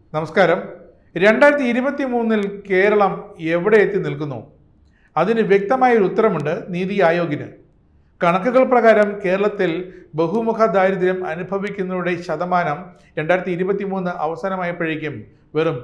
നമസ്കാരം. 2023 കേരളം എവിടെ എത്തി നിൽക്കുന്നു? അതിന് വ്യക്തമായൊരു ഉത്തരമുണ്ട് നീതി ആയോഗിന്. കണക്കുകൾ പ്രകാരം കേരളത്തിൽ ബഹുമുഖ ദാരിദ്ര്യം അനുഭവിക്കുന്നവരുടെ ശതമാനം 2023 അവസാനമായപ്പോഴേക്കും വെറും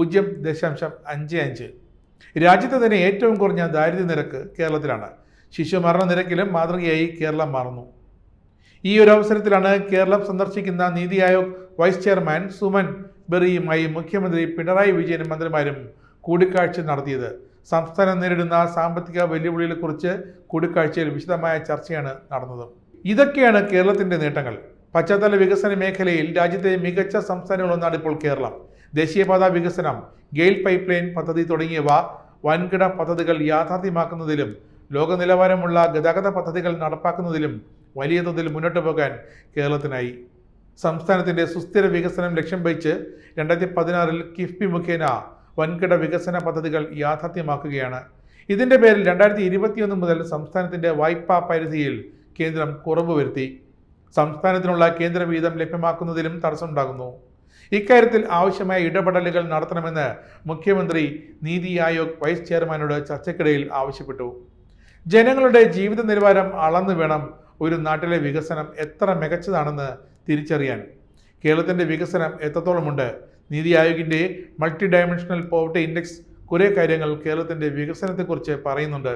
0.55. രാജ്യത്തെ തന്നെ ഏറ്റവും കുറഞ്ഞ ദാരിദ്ര്യ നിരക്ക് കേരളത്തിലാണ്. ശിശു മരണ നിരക്കിലും മാതൃകയായി കേരളം മാറുന്നു. ഈ ഒരു അവസരത്തിലാണ് കേരളം സന്ദർശിക്കുന്ന നീതി ആയോഗ് വൈസ് ചെയർമാൻ സുമൻ ബെറിയുമായി മുഖ്യമന്ത്രി പിണറായി വിജയനും മന്ത്രിമാരും കൂടിക്കാഴ്ച നടത്തിയത്. സംസ്ഥാനം നേരിടുന്ന സാമ്പത്തിക വെല്ലുവിളികളെക്കുറിച്ച് കൂടിക്കാഴ്ചയിൽ വിശദമായ ചർച്ചയാണ് നടന്നത്. ഇതൊക്കെയാണ് കേരളത്തിന്റെ നേട്ടങ്ങൾ. പശ്ചാത്തല വികസന മേഖലയിൽ രാജ്യത്തെ മികച്ച സംസ്ഥാനങ്ങളൊന്നാണ് ഇപ്പോൾ കേരളം. ദേശീയപാത വികസനം, ഗെയിൽ പൈപ്പ് ലൈൻ പദ്ധതി തുടങ്ങിയവ വൻകിട പദ്ധതികൾ യാഥാർത്ഥ്യമാക്കുന്നതിലും ലോക നിലവാരമുള്ള ഗതാഗത പദ്ധതികൾ നടപ്പാക്കുന്നതിലും വലിയ തോതിൽ മുന്നോട്ട് പോകാൻ കേരളത്തിനായി. സംസ്ഥാനത്തിന്റെ സുസ്ഥിര വികസനം ലക്ഷ്യം വെച്ച് 2016 കിഫ്ബി മുഖേന വൻകിട വികസന പദ്ധതികൾ യാഥാർത്ഥ്യമാക്കുകയാണ്. ഇതിന്റെ പേരിൽ 2021 മുതൽ സംസ്ഥാനത്തിന്റെ വായ്പാ പരിധിയിൽ കേന്ദ്രം കുറവ് വരുത്തി. സംസ്ഥാനത്തിനുള്ള കേന്ദ്ര വീതം ലഭ്യമാക്കുന്നതിലും തടസ്സമുണ്ടാകുന്നു. ഇക്കാര്യത്തിൽ ആവശ്യമായ ഇടപെടലുകൾ നടത്തണമെന്ന് മുഖ്യമന്ത്രി നീതി ആയോഗ് വൈസ് ചെയർമാനോട് ചർച്ചയ്ക്കിടയിൽ ആവശ്യപ്പെട്ടു. ജനങ്ങളുടെ ജീവിത നിലവാരം അളന്നു വേണം ഒരു നാട്ടിലെ വികസനം എത്ര മികച്ചതാണെന്ന് തിരിച്ചറിയാൻ. കേരളത്തിന്റെ വികസനം എത്രത്തോളമുണ്ട്? നീതി ആയോഗിന്റെ മൾട്ടി ഡയമെൻഷണൽ പോവർട്ടി ഇൻഡെക്സ് കുറെ കാര്യങ്ങൾ കേരളത്തിന്റെ വികസനത്തെക്കുറിച്ച് പറയുന്നുണ്ട്.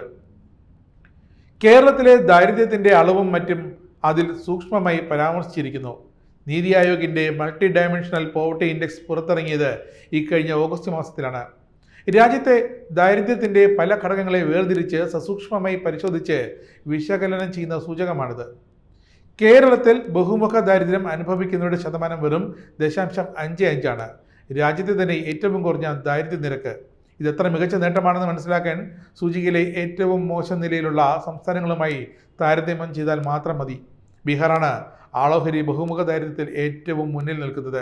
കേരളത്തിലെ ദാരിദ്ര്യത്തിന്റെ അളവും മറ്റും അതിൽ സൂക്ഷ്മമായി പരാമർശിച്ചിരിക്കുന്നു. നീതി ആയോഗിന്റെ മൾട്ടി ഡയമെൻഷണൽ പോവർട്ടി ഇൻഡെക്സ് പുറത്തിറങ്ങിയത് ഇക്കഴിഞ്ഞ ഓഗസ്റ്റ് മാസത്തിലാണ്. രാജ്യത്തെ ദാരിദ്ര്യത്തിന്റെ പല ഘടകങ്ങളെ വേർതിരിച്ച് സസൂക്ഷ്മമായി പരിശോധിച്ച് വിശകലനം ചെയ്യുന്ന സൂചകമാണിത്. കേരളത്തിൽ ബഹുമുഖ ദാരിദ്ര്യം അനുഭവിക്കുന്നവരുടെ ശതമാനം വെറും 0.55 രാജ്യത്തെ തന്നെ ഏറ്റവും കുറഞ്ഞ ദാരിദ്ര്യ നിരക്ക്. ഇതെത്ര മികച്ച നേട്ടമാണെന്ന് മനസ്സിലാക്കാൻ സൂചികയിലെ ഏറ്റവും മോശം നിലയിലുള്ള സംസ്ഥാനങ്ങളുമായി താരതമ്യം ചെയ്താൽ മാത്രം മതി. ബീഹാറാണ് ആളോഹരി ബഹുമുഖ ദാരിദ്ര്യത്തിൽ ഏറ്റവും മുന്നിൽ നിൽക്കുന്നത്,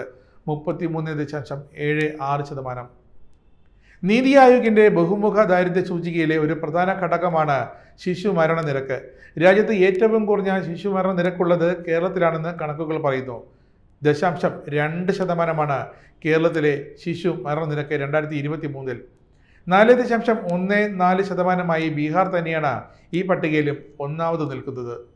33.76%. നീതി ആയോഗിന്റെ ബഹുമുഖ ദാരിദ്ര്യ സൂചികയിലെ ഒരു പ്രധാന ഘടകമാണ് ശിശു മരണ നിരക്ക്. രാജ്യത്ത് ഏറ്റവും കുറഞ്ഞ ശിശു മരണ നിരക്കുള്ളത് കേരളത്തിലാണെന്ന് കണക്കുകൾ പറയുന്നു. 0.2% കേരളത്തിലെ ശിശു മരണ നിരക്ക് 2023. 4.14% ബീഹാർ തന്നെയാണ് ഈ പട്ടികയിലും ഒന്നാമത് നിൽക്കുന്നത്.